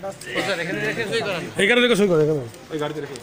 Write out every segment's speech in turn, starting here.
এখানে রেখে সই করে ওই গাড়িতে রেখে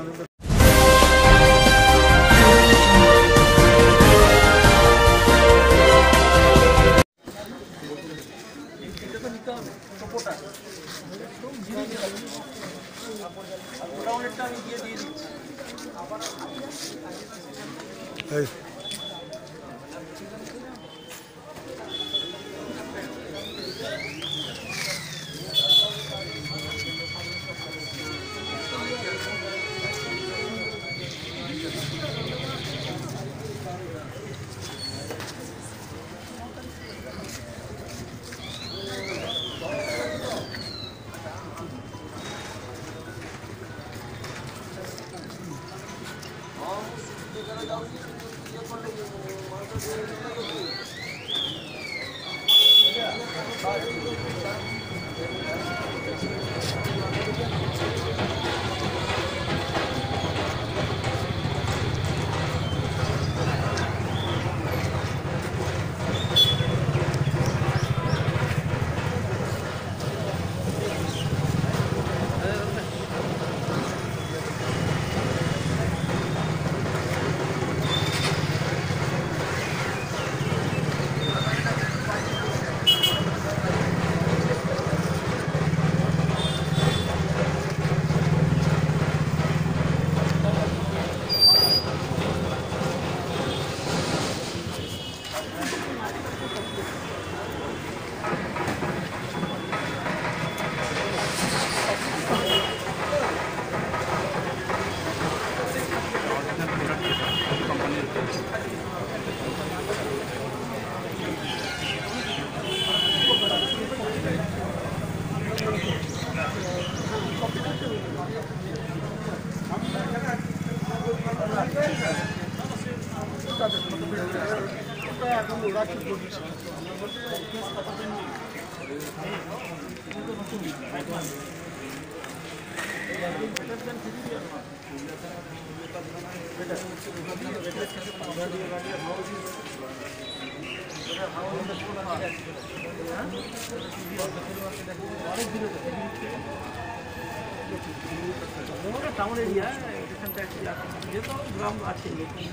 টাউন এরিয়া এখানটা যেহেতু গ্রাম আছে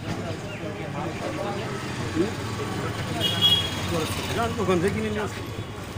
ওখান থেকে কিনে নিয়ে আসে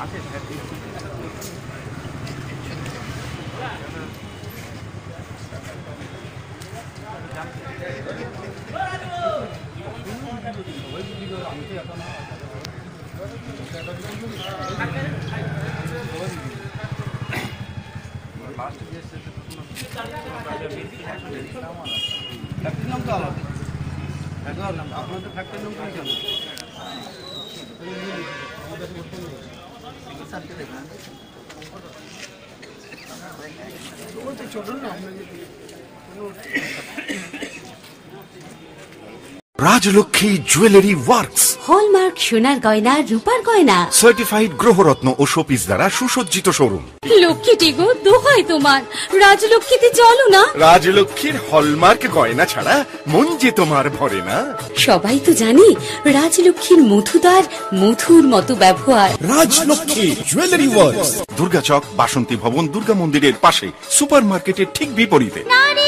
রাজলক্ষ্মী জুয়েলারি ওয়ার্কস, হলমার্ক সোনার গয়না, রূপার গয়না, সার্টিফাইড গ্রহরত্ন ও শোপিস দ্বারা সুসজ্জিত শোরুম। লক্ষ্মীটি গো, দোহাই তোমার, রাজলক্ষ্মীতে চলো না। রাজলক্ষ্মীর হলমার্ক গয়না ছাড়া মন যে তোমার ভরে না। সবাই তো জানি রাজলক্ষ্মীর মধুদার, মধুর মতো ব্যবহার। রাজলক্ষ্মী জুয়েলারি ওয়ার্কস, দুর্গাচক, বাসন্তী ভবন, দুর্গা মন্দিরের পাশে, সুপার মার্কেটের ঠিক বিপরীতে।